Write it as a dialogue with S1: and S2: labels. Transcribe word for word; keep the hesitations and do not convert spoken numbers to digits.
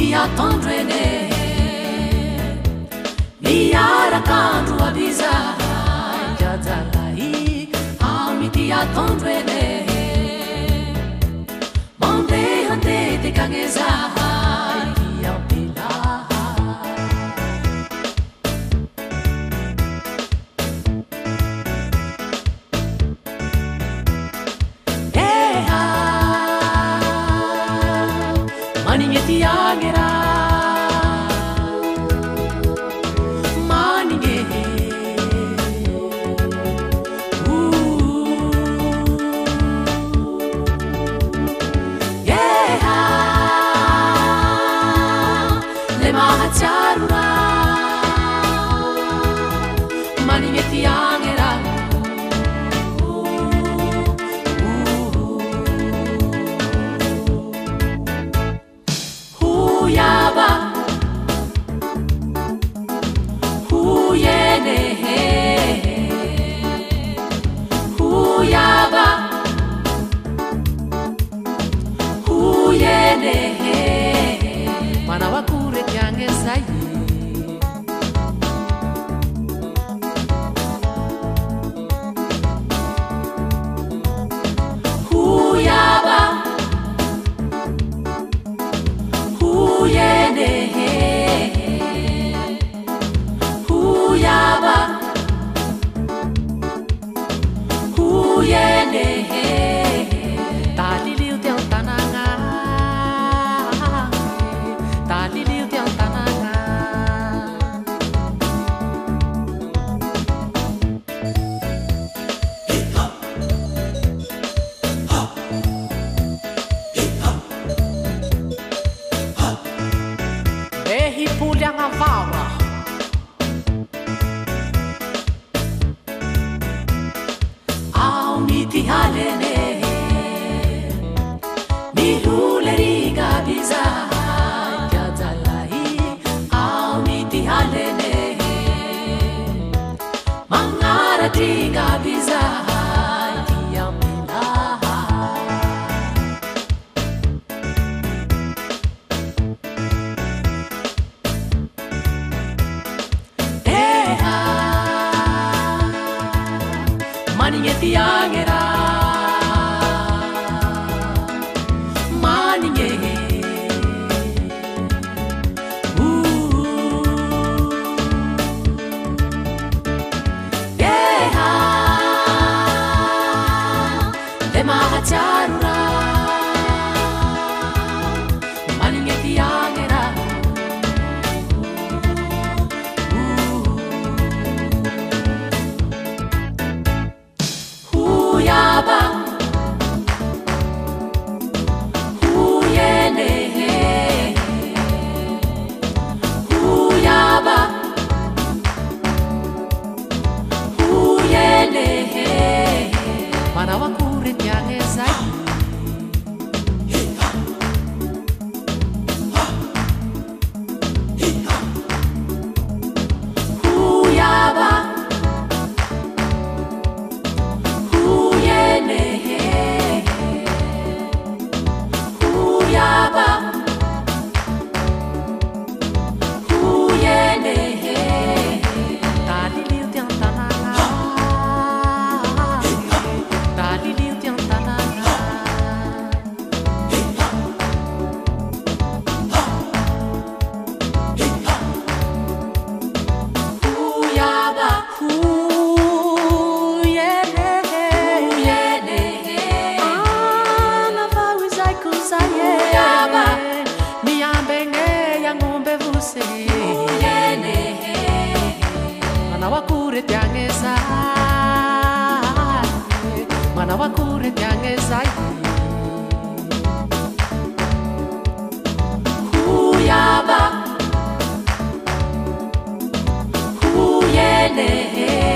S1: attendre miaracandro abiza jazalai amity attendre mandeha andety kagnezahay ampela eha manignety agnera Charura manignety agnera huyaba huyene huyaba huyene manawakure tyangezai huyaba huyene huyaba huyene taliliu te antananga taliliu te antananga Behi pulianga vawa au miti halene mihuleri biza jazalai au miti halene mangara triga biza manignety agnera manigné eha le mahatsiarora manignety agnera huyaba huyene huyaba huyene manawakure tyangezai huyaba huyaba huyene taliliu te antananga taliliu te antananga huyaba huyene huyene anavawizai kuzaye huyaba miambenge yangombe vuse huyene manawakure tyangezai manawakure tyangezai huyaba huyene